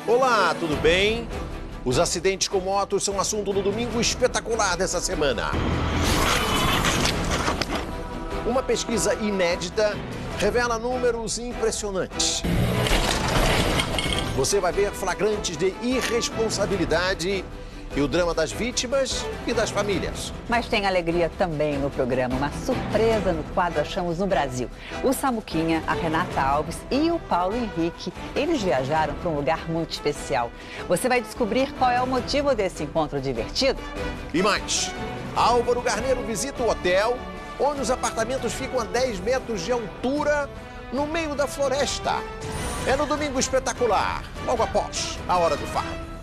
Olá, tudo bem? Os acidentes com motos são assunto do Domingo Espetacular dessa semana. Uma pesquisa inédita revela números impressionantes. Você vai ver flagrantes de irresponsabilidade e o drama das vítimas e das famílias. Mas tem alegria também no programa, uma surpresa no quadro Achamos no Brasil. O Samuquinha, a Renata Alves e o Paulo Henrique, eles viajaram para um lugar muito especial. Você vai descobrir qual é o motivo desse encontro divertido. E mais, Álvaro Garneiro visita o hotel, onde os apartamentos ficam a 10 metros de altura, no meio da floresta. É no Domingo Espetacular, logo após a Hora do Faro.